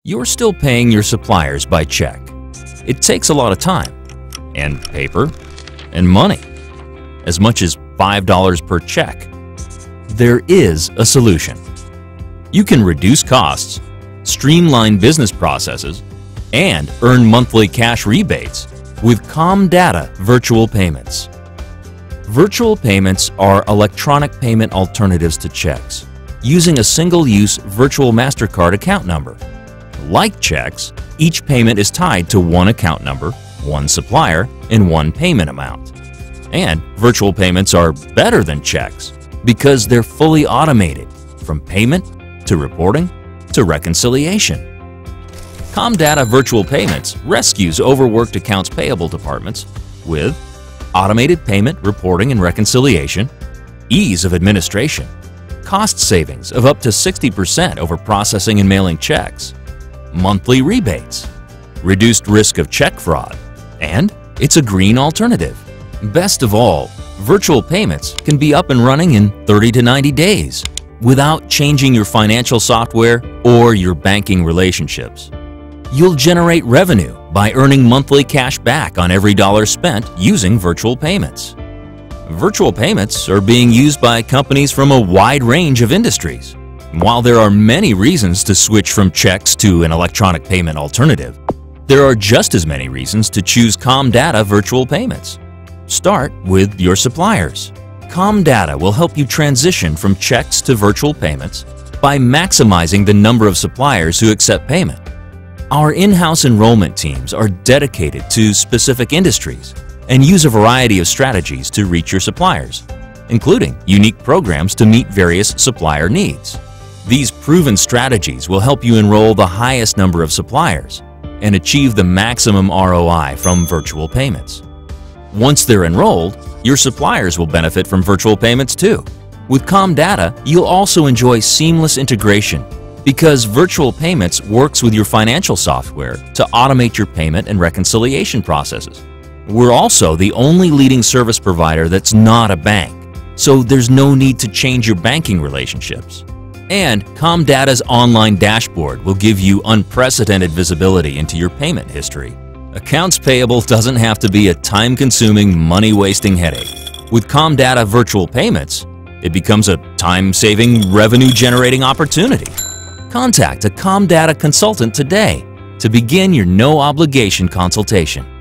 You're still paying your suppliers by check. It takes a lot of time, and paper, and money, as much as $5 per check. There is a solution. You can reduce costs, streamline business processes, and earn monthly cash rebates with Comdata Virtual Payments. Virtual payments are electronic payment alternatives to checks using a single-use virtual MasterCard account number. Like checks, each payment is tied to one account number, one supplier, and one payment amount. And virtual payments are better than checks because they're fully automated, from payment to reporting to reconciliation. Comdata Virtual Payments rescues overworked accounts payable departments with automated payment reporting and reconciliation, ease of administration, cost savings of up to 60% over processing and mailing checks, monthly rebates, reduced risk of check fraud, and it's a green alternative. Best of all, virtual payments can be up and running in 30 to 90 days without changing your financial software or your banking relationships. You'll generate revenue by earning monthly cash back on every dollar spent using virtual payments. Virtual payments are being used by companies from a wide range of industries. While there are many reasons to switch from checks to an electronic payment alternative, there are just as many reasons to choose Comdata Virtual Payments. Start with your suppliers. Comdata will help you transition from checks to virtual payments by maximizing the number of suppliers who accept payment. Our in-house enrollment teams are dedicated to specific industries and use a variety of strategies to reach your suppliers, including unique programs to meet various supplier needs. These proven strategies will help you enroll the highest number of suppliers and achieve the maximum ROI from virtual payments. Once they're enrolled, your suppliers will benefit from virtual payments too. With Comdata, you'll also enjoy seamless integration because virtual payments works with your financial software to automate your payment and reconciliation processes. We're also the only leading service provider that's not a bank, so there's no need to change your banking relationships. And Comdata's online dashboard will give you unprecedented visibility into your payment history. Accounts payable doesn't have to be a time-consuming, money-wasting headache. With Comdata Virtual Payments, it becomes a time-saving, revenue-generating opportunity. Contact a Comdata consultant today to begin your no-obligation consultation.